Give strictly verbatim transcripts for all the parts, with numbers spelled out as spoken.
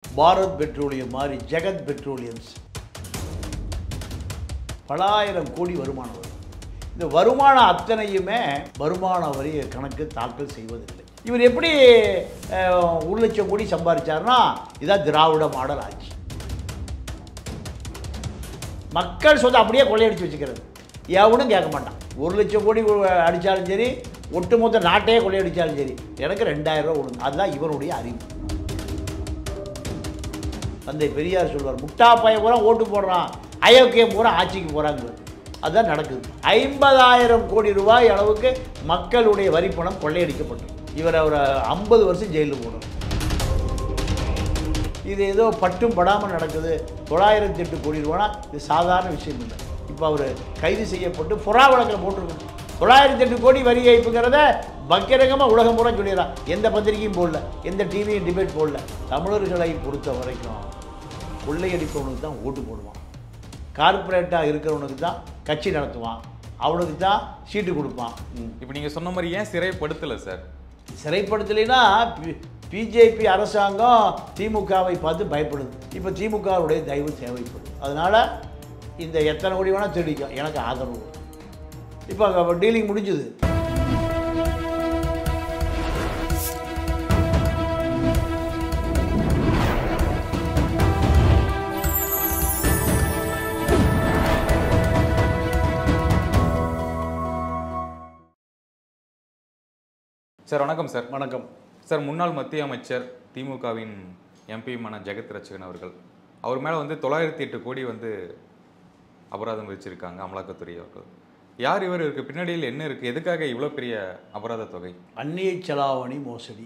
Bharat petroleum மாதிரி ஜெகத் பெட்ரோலியம்ஸ் பலாயிரம் கோடி வருமானம் வரும். இந்த வருமானம் அத்தனையுமே வருமான வரி கணக்கு தாக்கல் செய்வதில்லை. இவர் எப்படி ஒரு லட்சம் கோடி சம்பாதிச்சார்னா இதான் திராவிட மாடல் ஆட்சி. மக்கள் சொந்த அப்படியே கொள்ளையடிச்சு வச்சுக்கிறது, எவனும் கேட்க மாட்டான். ஒரு லட்சம் கோடி அடித்தாலும் சரி, ஒட்டுமொத்த நாட்டையே கொள்ளையடித்தாலும் சரி, எனக்கு ரெண்டாயிரம் ரூபா கொடுங்க. அதுதான் இவனுடைய அறிவு. தந்தை பெரியார் சொல்வார், முட்டா பையன் பூரா ஓட்டு போடுறான், அயோக்கியம் பூரா ஆட்சிக்கு போகிறாங்க. அதுதான் நடக்குது. ஐம்பதாயிரம் கோடி ரூபாய் அளவுக்கு மக்களுடைய வரிப்பணம் கொள்ளையடிக்கப்பட்டது. இவர் அவரை ஐம்பது வருஷம் ஜெயிலில் போடணும். இது ஏதோ பட்டும் படாமல் நடக்குது. தொள்ளாயிரத்தி எட்டு கோடி ரூபானா இது சாதாரண விஷயம் இல்லை. இப்போ அவர் கைது செய்யப்பட்டு புறா வழக்கில் போட்டிருக்கணும். தொள்ளாயிரத்தி எட்டு கோடி வரி ஏய்ப்புங்கிறத பக்கிரகமாக உலகம் பூரா சொல்லிடுறான். எந்த பத்திரிகையும் போடல, எந்த டிவியும் டிபேட் போடல. தமிழர்களை பொறுத்த வரைக்கும் கொள்ளையடிப்பவனுக்கு தான் ஓட்டு போடுவான், கார்பரேட்டாக இருக்கிறவனுக்கு தான் கட்சி நடத்துவான், அவனுக்கு தான் சீட்டு கொடுப்பான். இப்போ நீங்கள் சொன்ன மாதிரி ஏன் சிறைப்படுத்தலை சார்? சிறைப்படுத்தலைன்னா பிஜேபி அரசாங்கம் திமுகவை பார்த்து பயப்படுது. இப்போ திமுகவுடைய தயவு தேவைப்படுது. அதனால் இந்த எத்தனை கோடி வேணால் தெரிவிக்கும், எனக்கு ஆதரவு. இப்போ டீலிங் முடிஞ்சுது. சார் வணக்கம் சார். வணக்கம் சார். முன்னாள் மத்திய அமைச்சர் திமுகவின் எம்பிமான ஜெகத் ரட்சகன் அவர்கள், அவர் மேலே வந்து தொள்ளாயிரத்தி எட்டு கோடி வந்து அபராதம் விதிச்சிருக்காங்க அமலாக்கத்துறை அவர்கள். யார் இவர்? இருக்கு பின்னணியில் என்ன இருக்குது? எதுக்காக இவ்வளோ பெரிய அபராத தொகை? அந்நிய செலாவணி மோசடி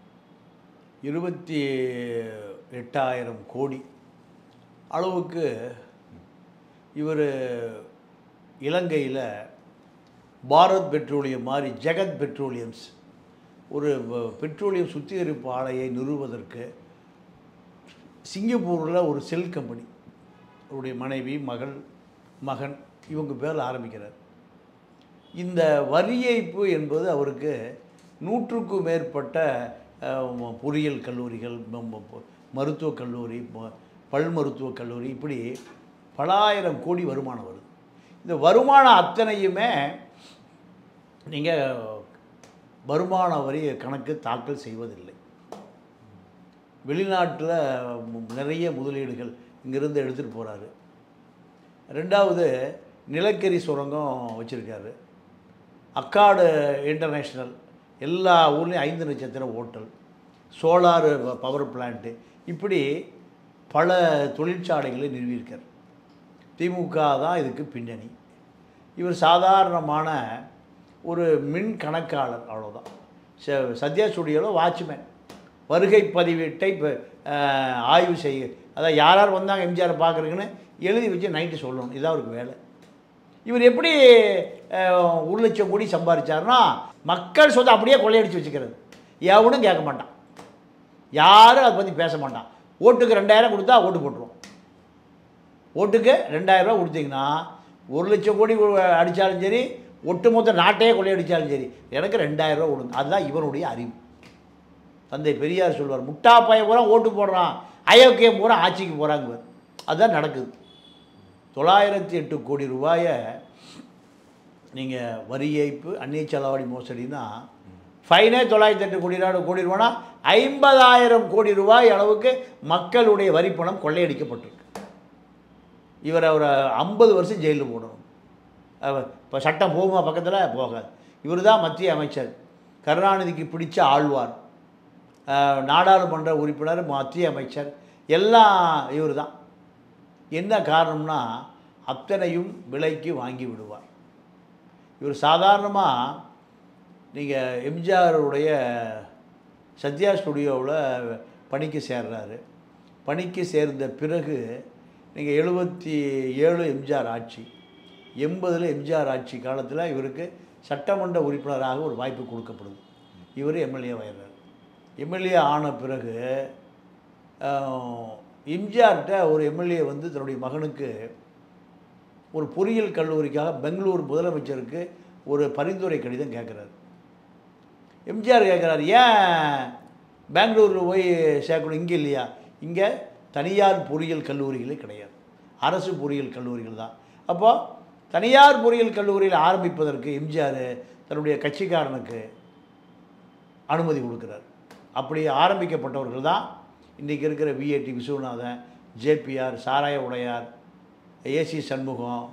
இருபத்தி எட்டாயிரம் கோடி அளவுக்கு இவர் இலங்கையில் பாரத் பெட்ரோலியம் மாதிரி ஜெகத் பெட்ரோலியம்ஸ் ஒரு பெட்ரோலியம் சுத்திகரிப்பு ஆலையை நிறுவுவதற்கு சிங்கப்பூரில் ஒரு செல் கம்பெனி, அவருடைய மனைவி, மகள், மகன் இவங்க பேரில் ஆரம்பிக்கிறார். இந்த வரி ஏய்ப்பு என்பது அவருக்கு நூற்றுக்கும் மேற்பட்ட பொறியியல் கல்லூரிகள், மருத்துவக் கல்லூரி, பல் மருத்துவக் கல்லூரி, இப்படி பலாயிரம் கோடி வருமானம் வருது. இந்த வருமானம் அத்தனையுமே நீங்கள் வருமான வரி கணக்கு தாக்கல் செய்வதில்லை. வெளிநாட்டில் நிறைய முதலீடுகள் இங்கேருந்து எடுத்துகிட்டு போகிறாரு. ரெண்டாவது, நிலக்கரி சுரங்கம் வச்சுருக்காரு. அக்காடு இன்டர்நேஷ்னல் எல்லா ஊர்லேயும் ஐந்து நட்சத்திர ஹோட்டல், சோலார் பவர் பிளான்ட்டு, இப்படி பல தொழிற்சாலைகளை நிறுவியிருக்கார். திமுக தான் இதுக்கு பின்னணி. இவர் சாதாரணமான ஒரு மின் கணக்காளர், அவ்வளோதான். சத்யா ஸ்டுடியோவில் வாட்ச்மேன். வருகை பதிவேட்டை இப்போ ஆய்வு செய்ய, அதான் யார் யார் வந்தாங்க எம்ஜிஆரை பார்க்குறதுக்குன்னு எழுதி வச்சு நைட்டு சொல்லணும். இதுதான் அவருக்கு வேலை. இவர் எப்படி ஒரு லட்சம் கோடி சம்பாதிச்சார்னா மக்கள் சொந்த அப்படியே கொள்ளையடிச்சு வச்சுக்கிறது, எவனும் கேட்க மாட்டான், யாரும் அதை பற்றி பேச மாட்டான். ஓட்டுக்கு ரெண்டாயிரம் கொடுத்தா ஓட்டு போட்டுருவோம். ஓட்டுக்கு ரெண்டாயிரம் ரூபா கொடுத்தீங்கன்னா ஒரு லட்சம் கோடி அடித்தாலும் சரி, ஒட்டுமொத்த நாட்டையே கொள்ளையடித்தாலும் சரி, எனக்கு ரெண்டாயிரம் ரூபா கொடுங்க. அதுதான் இவனுடைய அறிவு. தந்தை பெரியார் சொல்வார், முட்டா பையன் பூரா ஓட்டு போடுறான், அயோக்கியம் பூரா ஆட்சிக்கு போகிறாங்க. அதுதான் நடக்குது. தொள்ளாயிரத்தி எட்டு கோடி ரூபாயை நீங்கள் வரி ஏய்ப்பு, அந்நிய செலாவணி மோசடினா ஃபைனே தொள்ளாயிரத்தி எட்டு கோடி ரூபா கோடி ரூபானா ஐம்பதாயிரம் கோடி ரூபாய் அளவுக்கு மக்களுடைய வரிப்பணம் கொள்ளையடிக்கப்பட்டிருக்கு. இவர் அவரை ஐம்பது வருஷம் ஜெயிலில் போடணும். இப்போ சட்டம் போகுமா? பக்கத்தில் போகாது. இவர் தான் மத்திய அமைச்சர், கருணாநிதிக்கு பிடிச்ச ஆழ்வார், நாடாளுமன்ற உறுப்பினர், மத்திய அமைச்சர், எல்லாம் இவர் தான். என்ன காரணம்னா அத்தனையும் விலைக்கு வாங்கி விடுவார். இவர் சாதாரணமாக நீங்கள் எம்ஜிஆருடைய சத்யா ஸ்டுடியோவில் பணிக்கு சேர்றாரு. பணிக்கு சேர்ந்த பிறகு நீங்கள் எழுபத்தி ஏழு எம்ஜிஆர் ஆட்சி, எண்பதில் எம்ஜிஆர் ஆட்சி காலத்தில் இவருக்கு சட்டமன்ற உறுப்பினராக ஒரு வாய்ப்பு கொடுக்கப்படுது. இவர் எம்எல்ஏ ஆயிடுறார். எம்எல்ஏ ஆன பிறகு எம்ஜிஆர்கிட்ட ஒரு எம்எல்ஏ வந்து தன்னுடைய மகனுக்கு ஒரு பொறியியல் கல்லூரிக்காக பெங்களூர் முதலமைச்சருக்கு ஒரு பரிந்துரை கடிதம் கேட்குறாரு. எம்ஜிஆர் கேட்குறாரு, ஏன் பெங்களூரில் போய் சேர்க்கணும், இங்கே இல்லையா? இங்கே தனியார் பொறியியல் கல்லூரிகளே கிடையாது, அரசு பொறியியல் கல்லூரிகள் தான். அப்போது தனியார் பொறியியல் கல்லூரியில் ஆரம்பிப்பதற்கு எம்ஜிஆர் தன்னுடைய கட்சிக்காரனுக்கு அனுமதி கொடுக்குறார். அப்படி ஆரம்பிக்கப்பட்டவர்கள் தான் இன்றைக்கி இருக்கிற விஏடி விஸ்வநாதன், ஜேபிஆர், சாராய உடையார், ஏசி சண்முகம்,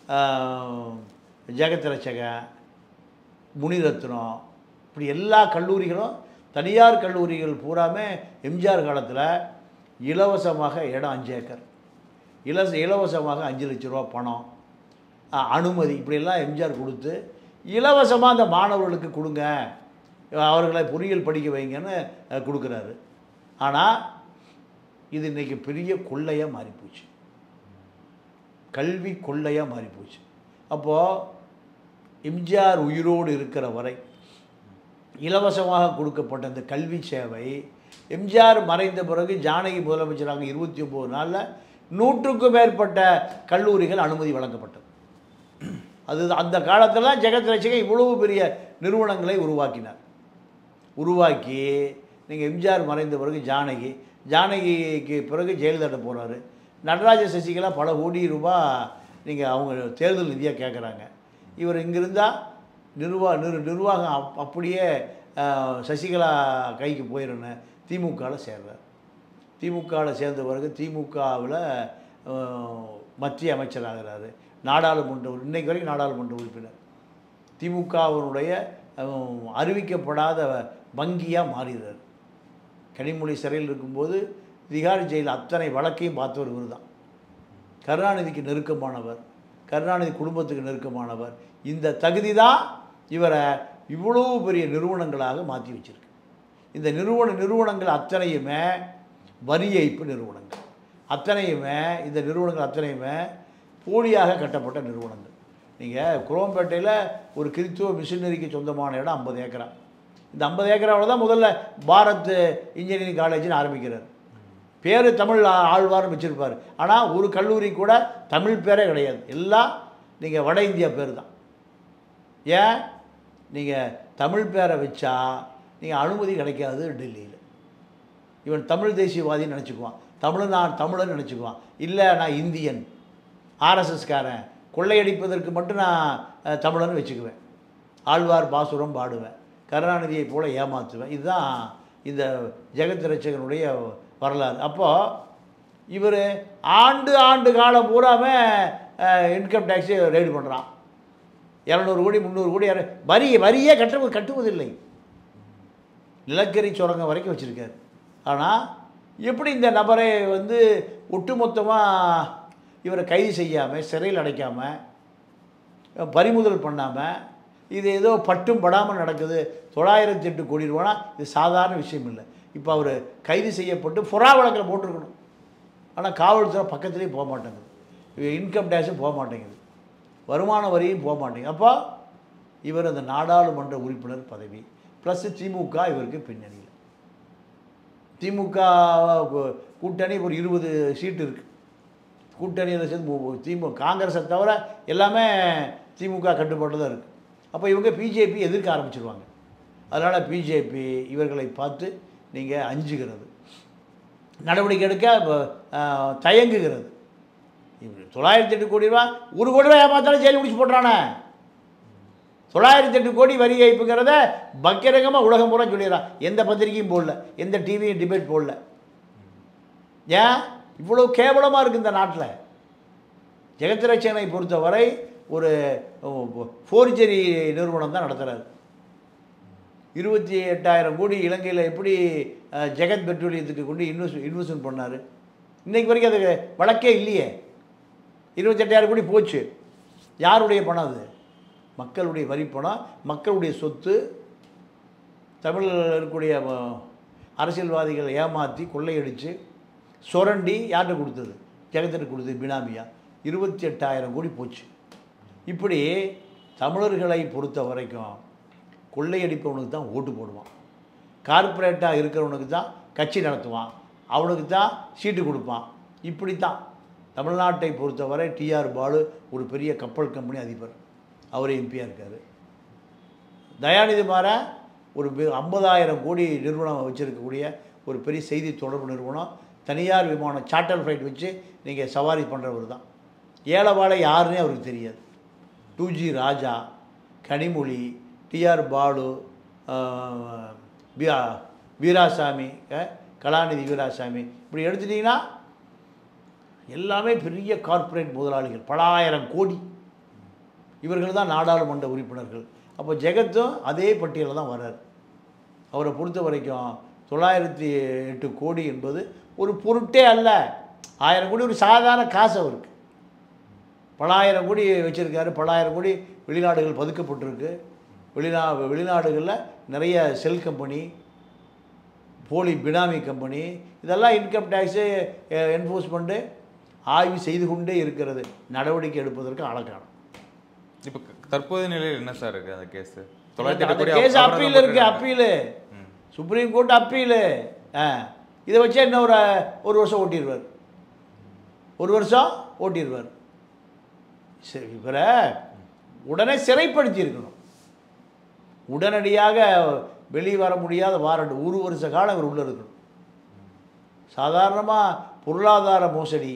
ஜெகத் ரட்சகன், முனிரத்னம், இப்படி எல்லா கல்லூரிகளும் தனியார் கல்லூரிகள் பூராமே எம்ஜிஆர் காலத்தில் இலவசமாக இடம் அஞ்சு ஏக்கர், இலவச இலவசமாக அஞ்சு லட்ச ரூபா பணம், அனுமதி, இப்படியெல்லாம் எம்ஜிஆர் கொடுத்து இலவசமாக அந்த மாணவர்களுக்கு கொடுங்க, அவர்களை பொறியியல் படிக்க வைங்கன்னு கொடுக்குறாரு. ஆனால் இது இன்றைக்கி பெரிய கொள்ளையாக மாறிப்போச்சு, கல்வி கொள்ளையாக மாறிப்போச்சு. அப்போது எம்ஜிஆர் உயிரோடு இருக்கிற வரை இலவசமாக கொடுக்கப்பட்ட இந்த கல்வி சேவை எம்ஜிஆர் மறைந்த பிறகு ஜானகி முதலமைச்சராக இருபத்தி ஒம்பது நாளில் நூற்றுக்கும் மேற்பட்ட கல்லூரிகள் அனுமதி வழங்கப்பட்டது. அது அந்த காலத்தில் ஜெகத் ரட்சகன் இவ்வளவு பெரிய நிறுவனங்களை உருவாக்கினார். உருவாக்கி நீங்கள் எம்ஜிஆர் மறைந்த பிறகு ஜானகி, ஜானகிக்கு பிறகு ஜெயலலிதா போகிறாரு, நடராஜ சசிகலா பல கோடி ரூபாய் நீங்கள் அவங்க தேர்தல் நிதியாக கேட்குறாங்க. இவர் இங்கே இருந்தால் நிர்வா நிர் நிர்வாகம் அப் அப்படியே சசிகலா கைக்கு போயிடணும், திமுகவில் சேர்றார். திமுகவில் சேர்ந்த பிறகு திமுகவில் மத்திய அமைச்சராகிறாரு, நாடாளுமன்ற இன்றைக்கு வரைக்கும் நாடாளுமன்ற உறுப்பினர், திமுகவினுடைய அறிவிக்கப்படாத வங்கியாக மாறிடுறார். கனிமொழி சிறையில் இருக்கும்போது திகார் ஜெயில் அத்தனை வழக்கையும் பார்த்தவர் இவர் தான். கருணாநிதிக்கு நெருக்கமானவர், கருணாநிதி குடும்பத்துக்கு நெருக்கமானவர். இந்த தகுதி தான் இவரை இவ்வளோ பெரிய நிறுவனங்களாக மாற்றி வச்சிருக்கு. இந்த நிறுவன நிறுவனங்கள் அத்தனையுமே வரி ஏய்ப்பு நிறுவனங்கள், அத்தனையுமே இந்த நிறுவனங்கள் அத்தனையுமே போலியாக கட்டப்பட்ட நிறுவனங்கள். நீங்கள் குரோம்பேட்டையில் ஒரு கிறித்துவ மிஷினரிக்கு சொந்தமான இடம் ஐம்பது ஏக்கரா. இந்த ஐம்பது ஏக்கராவில் தான் முதல்ல பாரத் இன்ஜினியரிங் காலேஜ்னு ஆரம்பிக்கிறார். பேர் தமிழ் ஆழ்வார்னு வச்சுருப்பார். ஆனால் ஒரு கல்லூரி கூட தமிழ் பேரே கிடையாது, எல்லாம் நீங்கள் வட இந்தியா பேர் தான். ஏன் நீங்கள் தமிழ் பேரை வச்சா நீங்கள் அனுமதி கிடைக்காது டெல்லியில். இவன் தமிழ் தேசியவாதின்னு நினச்சிக்குவான், தமிழ் நான் தமிழன்னு நினச்சிக்குவான். இல்லை நான் இந்தியன், ஆர்எஸ்எஸ்காரன், கொள்ளையடிப்பதற்கு மட்டும் நான் தமிழன்னு வச்சுக்குவேன், ஆழ்வார் பாசுரம் பாடுவேன், கருணாநிதியை போல ஏமாற்றுவேன். இதுதான் இந்த ஜெகத் ரட்சகனுடைய வரலாறு. அப்போது இவர் ஆண்டு ஆண்டு காலம் பூராமே இன்கம் டேக்ஸை ரெய்டு பண்ணுறான். இரநூறு கோடி முந்நூறு கோடி வரி வரியே கட்ட கட்டுவதில்லை, நிலக்கரி சுரங்கம் வரைக்கும் வச்சுருக்காரு. ஆனால் எப்படி இந்த நபரை வந்து ஒட்டுமொத்தமாக இவரை கைது செய்யாமல், சிறையில் அடைக்காமல், பறிமுதல் பண்ணாமல், இது ஏதோ பட்டும் படாமல் நடக்குது, தொள்ளாயிரத்தி எட்டு கோடி ரூபானா இது சாதாரண விஷயம் இல்லை. இப்போ அவர் கைது செய்யப்பட்டு புறா வழக்கில் போட்டிருக்கணும். ஆனால் காவல்துறை பக்கத்துலேயே போக மாட்டேங்குது, இன்கம் டேக்ஸும் போக மாட்டேங்குது, வருமான வரியும் போக மாட்டேங்குது. அப்போ இவர் அந்த நாடாளுமன்ற உறுப்பினர் பதவி ப்ளஸ் திமுக இவருக்கு பின்னணியில். திமுக கூட்டணி ஒரு இருபது சீட்டு இருக்குது. கூட்டணியில் சேர்ந்து திமுக காங்கிரஸை தவிர எல்லாமே திமுக கட்டுப்பாட்டு தான் இருக்குது. அப்போ இவங்க பிஜேபி எதிர்க்க ஆரம்பிச்சிருவாங்க. அதனால் பிஜேபி இவர்களை பார்த்து நீங்கள் அஞ்சுகிறது, நடவடிக்கை எடுக்க தயங்குகிறது. தொள்ளாயிரத்தி எட்டு கோடி ரூபா ஒரு கோடி ரூபா ஏமாத்தாலும் ஜெயில் முடிச்சு போடுறானே. தொள்ளாயிரத்தி எட்டு கோடி வரி ஏய்ப்புங்கிறத பக்கிரகமாக உலகம் பூரா சொல்லிடுறான். எந்த பத்திரிக்கையும் போடல, எந்த டிவியும் டிபேட் போடல. ஏன் இவ்வளோ கேவலமாக இருக்குது இந்த நாட்டில்? ஜெகத் ரட்சகனை பொறுத்தவரை ஒரு ஃபோர்ஜரி நிறுவனம் தான் நடத்துகிறார். இருபத்தி எட்டாயிரம் கோடி இலங்கையில் எப்படி ஜெகத் பெட்ரோலியத்துக்கு கொண்டு இன்வெஸ்ட் இன்வெஸ்ட்மெண்ட் பண்ணார்? இன்றைக்கு வரைக்கும் அது வழக்கே இல்லையே. இருபத்தி எட்டாயிரம் கோடி போச்சு. யாருடைய பணம் அது? மக்களுடைய வரி பணம், மக்களுடைய சொத்து. தமிழில் இருக்கக்கூடிய அரசியல்வாதிகள் ஏமாற்றி கொள்ளையடித்து சுரண்டி யார்கிட்ட கொடுத்தது? ஜெகத்திற்கு கொடுத்தது பினாமியா. இருபத்தி எட்டாயிரம் கோடி போச்சு. இப்படி தமிழர்களை பொறுத்த வரைக்கும் கொள்ளையடிப்பவனுக்கு தான் ஓட்டு போடுவான், கார்ப்பரேட்டாக இருக்கிறவனுக்கு தான் கட்சி நடத்துவான், அவனுக்கு தான் சீட்டு கொடுப்பான். இப்படி தான் தமிழ்நாட்டை பொறுத்தவரை டிஆர் பாலு ஒரு பெரிய கப்பல் கம்பெனி அதிபர், அவரே எம்பியாக இருக்கார். தயாநிதி மாறன் ஒரு ஐம்பதாயிரம் கோடி நிறுவனம் வச்சுருக்கக்கூடிய ஒரு பெரிய செய்தி தொடர்பு நிறுவனம், தனியார் விமானம் சார்ட்டர் ஃப்ளைட் வச்சு நீங்கள் சவாரி பண்ணுறவர் தான். ஏலவாழை யாருன்னே அவருக்கு தெரியாது. Two G Raja, Kanimozhi, TR Baalu, Veeraswamy, Kalanidhi Veeraswamy, இப்படி எடுத்துட்டிங்கன்னா எல்லாமே பெரிய கார்ப்பரேட் முதலாளிகள், பல ஆயிரம் கோடி. இவர்கள் தான் நாடாளுமன்ற உறுப்பினர்கள். அப்போ ஜெகத்தும் அதே பட்டியலில் தான் வர்றார். அவரை பொறுத்த வரைக்கும் தொள்ளாயிரத்தி எட்டு கோடி என்பது ஒரு பொருட்டே அல்ல. ஆயிரம் கோடி ஒரு சாதாரண காசு அவருக்கு. பலாயிரம் கோடி வச்சுருக்காரு. பலாயிரம் கோடி வெளிநாடுகள் பதுக்கப்பட்டிருக்கு. வெளிநா வெளிநாடுகளில் நிறைய செல் கம்பெனி, போலி பினாமி கம்பெனி, இதெல்லாம் இன்கம் டேக்ஸு என்ஃபோர்ஸ்மெண்ட்டு ஆய்வு செய்து கொண்டே இருக்கிறது. நடவடிக்கை எடுப்பதற்கு ஆளக்காணும். இப்போ தற்போதைய நிலையில் என்ன சார் இருக்குது அந்த கேஸு? கேஸ் அப்பீல் இருக்குது. Appeal supreme court appeal. ஆ இதை வச்சு என்ன ஒரு ஒரு வருஷம் ஓட்டிடுவார். ஒரு வருஷம் ஓட்டிடுவார். சரி, இவரை உடனே சிறைப்படுத்தி இருக்கணும். உடனடியாக வெளியே வர முடியாத வாரண்ட் ஒரு வருஷ காலம் இவர் உள்ளே இருக்கணும். சாதாரணமாக பொருளாதார மோசடி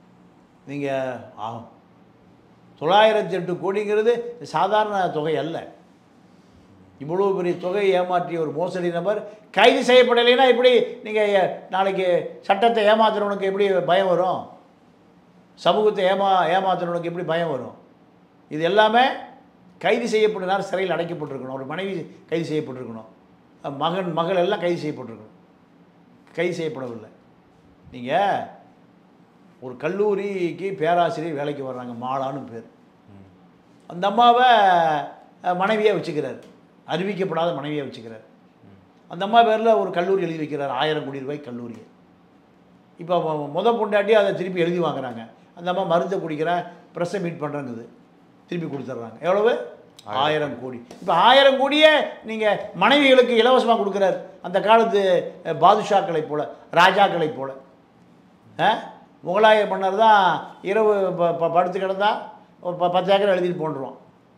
நீங்கள் தொள்ளாயிரத்தி எட்டு கோடிங்கிறது சாதாரண தொகை அல்ல. இவ்வளோ பெரிய தொகையை ஏமாற்றிய ஒரு மோசடி நபர் கைது செய்யப்படலைன்னா எப்படி நீங்கள் நாளைக்கு சட்டத்தை ஏமாத்துறவனுக்கு எப்படி பயம் வரும்? சமூகத்தை ஏமா ஏமாத்துறவனுக்கு எப்படி பயம் வரும்? இது எல்லாமே கைது செய்யப்பட்டனார் சிறையில் அடைக்கப்பட்டிருக்கணும். ஒரு மனைவி கைது செய்யப்பட்டிருக்கணும். மகன் மகள் எல்லாம் கைது செய்யப்பட்டிருக்கணும். கைது செய்யப்படவில்லை. நீங்கள் ஒரு கல்லூரிக்கு பேராசிரியர் வேலைக்கு வர்றாங்க, மாலான்னு பேர். அந்த அம்மாவை மனைவியாக வச்சுக்கிறார். அறிவிக்கப்படாத மனைவியாக வச்சுக்கிறார். அந்த அம்மா பேரில் ஒரு கல்லூரி எழுதி வைக்கிறார், ஆயிரம் கோடி ரூபாய் கல்லூரியை. இப்போ முத பொண்டாட்டி அதை திருப்பி எழுதி வாங்குறாங்க. அந்த அம்மா மருந்தை குடிக்கிறேன், ப்ரெஸ்ஸை மீட் பண்ணுறங்குது, திருப்பி கொடுத்துட்றாங்க. எவ்வளவு? ஆயிரம் கோடி. இப்போ ஆயிரம் கோடியே நீங்கள் மனைவிகளுக்கு இலவசமாக கொடுக்குறாரு. அந்த காலத்து பாதுஷாக்களை போல, ராஜாக்களை போல. முகலாய மன்னர் தான் இரவு படுத்து கிடந்தா ப பத்து ஏக்கர் எழுதிட்டு போண்டுருவான்.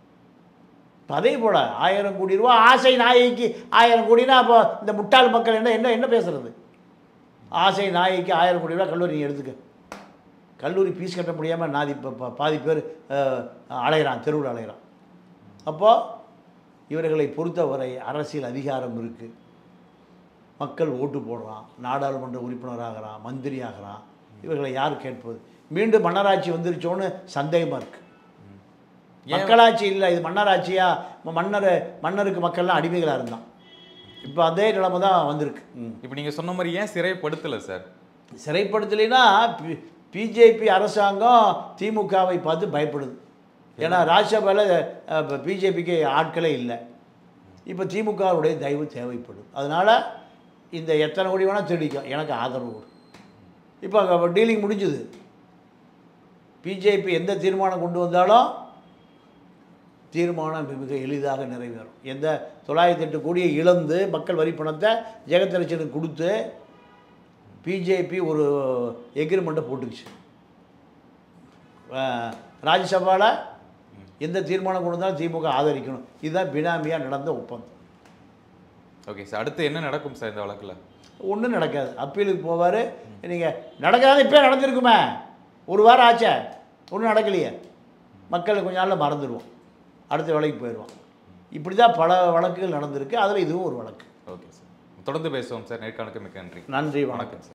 அதே போல் ஆயிரம் கோடி ரூபா ஆசை நாயகிக்கு ஆயிரம் கோடினா அப்போ இந்த முட்டாள் மக்கள் என்ன என்ன என்ன பேசுகிறது? ஆசை நாயகிக்கு ஆயிரம் கோடி ரூபா கல்லூரி நீ எடுத்துக்க. கல்லூரி ஃபீஸ் கட்ட முடியாமல் நாதி பாதி பேர் அலைகிறான், தெருவில் அலைகிறான். அப்போது இவர்களை பொறுத்தவரை அரசியல் அதிகாரம் இருக்குது. மக்கள் ஓட்டு போடுறான், நாடாளுமன்ற உறுப்பினராகிறான், மந்திரி ஆகிறான். இவர்களை யார் கேட்பது? மீண்டும் மன்னராட்சி வந்துருச்சோன்னு சந்தேகமாக இருக்குது. மக்களாட்சி இல்லை, இது மன்னராட்சியா? மன்னர் மன்னருக்கு மக்கள்லாம் அடிமைகளாக இருந்தான். இப்போ அதே நிலைமை தான் வந்திருக்கு. இப்போ நீங்கள் சொன்ன மாதிரி ஏன் சிறைப்படுத்தலை சார்? சிறைப்படுத்தலைன்னா பிஜேபி அரசாங்கம் திமுகவை பார்த்து பயப்படுது. ஏன்னா ராஜ்யசபாவில் பிஜேபிக்கு ஆட்களே இல்லை. இப்போ திமுகவுடைய தயவு தேவைப்படுது. அதனால் இந்த எத்தனை கோடி வேணால் திருடிக்கும், எனக்கு ஆதரவு. இப்போ டீலிங் முடிஞ்சுது. பிஜேபி எந்த தீர்மானம் கொண்டு வந்தாலும் தீர்மானம் மிக எளிதாக நிறைவேறும். எந்த தொள்ளாயிரத்தி எட்டு கோடியை இழந்து மக்கள் வரி பணத்தை ஜெகத்ரட்சனுக்கு கொடுத்து பிஜேபி ஒரு எக்ரிமெண்ட்டை போட்டுக்குச்சு. ராஜ்யசபாவில் எந்த தீர்மானம் கொண்டு வந்தாலும் திமுக ஆதரிக்கணும். இதுதான் பினாமியாக நடந்த ஒப்பந்தம். ஓகே சார், அடுத்து என்ன நடக்கும் சார் இந்த வழக்கில்? ஒன்றும் நடக்காது. அப்பீலுக்கு போவார். நீங்கள் நடக்காது, இப்போ நடந்திருக்குமே, ஒரு வாரம் ஆச்சே, ஒன்றும் நடக்கலையே. மக்கள் கொஞ்ச நாளில் மறந்துடுவோம், அடுத்த வேலைக்கு போயிடுவான். இப்படி தான் பல வழக்குகள் நடந்திருக்கு. அதில் இதுவும் ஒரு வழக்கு. ஓகே சார், தொடர்ந்து பேசுவோம் சார். நேர்காணலுக்கு மிக்க நன்றி. நன்றி, வணக்கம் சார்.